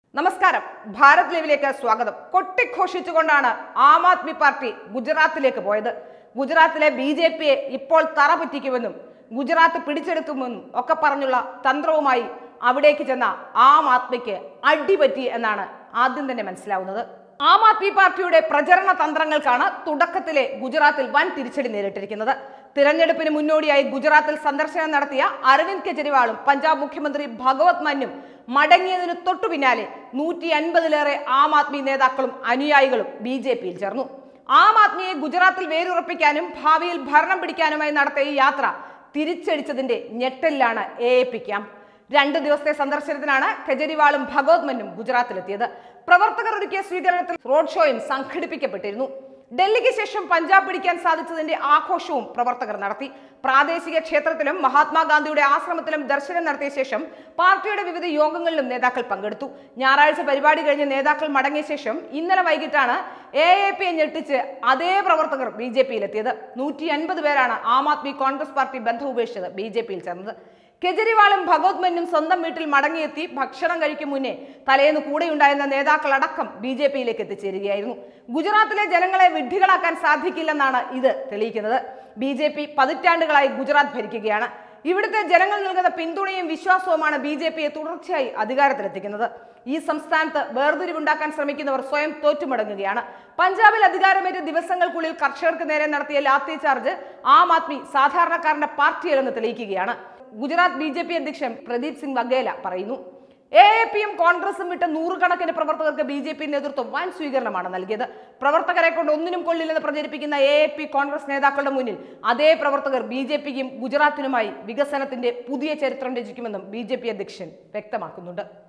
നമസ്കാരം, ഭാരത് ലൈവിലേക്ക് സ്വാഗതം. കൊട്ടിഘോഷിച്ചുകൊണ്ടാണ് ആം ആദ്മി പാർട്ടി ഗുജറാത്തിലേക്ക് പോയത്. ഗുജറാത്തിലെ BJPയെ ഇപ്പോൾ തറ പറ്റിക്കുമെന്നും ഗുജറാത്ത് പിടിച്ചെടുക്കുമെന്നും ഒക്കെ പറഞ്ഞുള്ള തന്ത്രവുമായി അവിടേക്ക് ചെന്ന ആം ആദ്മിക്ക് അടിപറ്റി എന്നാണ് ആദ്യം തന്നെ മനസ്സിലാവുന്നത്. ആം ആദ്മി പാർട്ടിയുടെ പ്രചരണ തന്ത്രങ്ങൾക്കാണ് തുടക്കത്തിലെ ഗുജറാത്തിൽ വൻ തിരിച്ചടി നേരിട്ടിരിക്കുന്നത്. തിരഞ്ഞെടുപ്പിന് മുന്നോടിയായി ഗുജറാത്തിൽ സന്ദർശനം നടത്തിയ അരവിന്ദ് കെജ്രിവാളും പഞ്ചാബ് മുഖ്യമന്ത്രി ഭഗവത് മാനും മടങ്ങിയതിനു തൊട്ടു പിന്നാലെ 150-ലേറെ ആം ആദ്മി നേതാക്കളും അനുയായികളും BJPയിൽ ചേർന്നു. ആം ആദ്മിയെ ഗുജറാത്തിൽ വേരുറപ്പിക്കാനും ഭാവിയിൽ ഭരണം പിടിക്കാനുമായി നടത്തിയ ഈ യാത്ര തിരിച്ചടിച്ചതിന്റെ ഞെട്ടലിലാണ് AAP ക്യാമ്പ്. 2 ദിവസത്തെ സന്ദർശനത്തിനാണ് കെജ്രിവാളും ഭഗവത് മാനും ഗുജറാത്തിലെത്തിയത്. പ്രവർത്തകർ ഒരുക്കിയ സ്വീകരണത്തിൽ റോഡ് ഷോയും സംഘടിപ്പിക്കപ്പെട്ടിരുന്നു. ഡൽഹിക്ക് ശേഷം പഞ്ചാബ് പിടിക്കാൻ സാധിച്ചതിന്റെ ആഘോഷവും പ്രവർത്തകർ നടത്തി. പ്രാദേശിക ക്ഷേത്രത്തിലും മഹാത്മാഗാന്ധിയുടെ ആശ്രമത്തിലും ദർശനം നടത്തിയ ശേഷം പാർട്ടിയുടെ വിവിധ യോഗങ്ങളിലും നേതാക്കൾ പങ്കെടുത്തു. ഞായറാഴ്ച പരിപാടി കഴിഞ്ഞ് നേതാക്കൾ മടങ്ങിയ ശേഷം ഇന്നലെ വൈകിട്ടാണ് AAPയെ ഞെട്ടിച്ച് അതേ പ്രവർത്തകർ BJPയിലെത്തിയത്. 150 പേരാണ് ആം ആദ്മി കോൺഗ്രസ് പാർട്ടി ബന്ധം ഉപേക്ഷിച്ചത് BJPയിൽ ചേർന്നത്. കെജ്രിവാളും ഭഗവത് മാനും സ്വന്തം വീട്ടിൽ മടങ്ങിയെത്തി ഭക്ഷണം കഴിക്കും മുന്നേ തലേന്ന് കൂടെയുണ്ടായിരുന്ന നേതാക്കളടക്കം BJPയിലേക്ക് എത്തിച്ചേരുകയായിരുന്നു. ഗുജറാത്തിലെ ജനങ്ങളെ വിഡ്ഢികളാക്കാൻ സാധിക്കില്ലെന്നാണ് ഇത് തെളിയിക്കുന്നത്. BJP പതിറ്റാണ്ടുകളായി ഗുജറാത്ത് ഭരിക്കുകയാണ്. ഇവിടുത്തെ ജനങ്ങൾ നൽകുന്ന പിന്തുണയും വിശ്വാസവുമാണ് BJPയെ തുടർച്ചയായി അധികാരത്തിലെത്തിക്കുന്നത്. ഈ സംസ്ഥാനത്ത് വേർതിരിവുണ്ടാക്കാൻ ശ്രമിക്കുന്നവർ സ്വയം തോറ്റുമടങ്ങുകയാണ്. പഞ്ചാബിൽ അധികാരമേറ്റ ദിവസങ്ങൾക്കുള്ളിൽ കർഷകർക്ക് നേരെ നടത്തിയ ലാത്തി ചാർജ് ആം ആദ്മി സാധാരണക്കാരന്റെ പാർട്ടിയല്ലെന്ന് തെളിയിക്കുകയാണ്. ഗുജറാത്ത് BJP അധ്യക്ഷൻ പ്രദീപ് സിംഗ് വഗേല പറയുന്നു. AAPയും കോൺഗ്രസും വിട്ട നൂറുകണക്കിന് പ്രവർത്തകർക്ക് BJP നേതൃത്വം വൻ സ്വീകരണമാണ് നൽകിയത്. പ്രവർത്തകരെ കൊണ്ട് ഒന്നിനും കൊള്ളില്ലെന്ന് പ്രചരിപ്പിക്കുന്ന AAP കോൺഗ്രസ് നേതാക്കളുടെ മുന്നിൽ അതേ പ്രവർത്തകർ BJPക്കും ഗുജറാത്തിനുമായി വികസനത്തിന്റെ പുതിയ ചരിത്രം രചിക്കുമെന്നും BJP അധ്യക്ഷൻ വ്യക്തമാക്കുന്നുണ്ട്.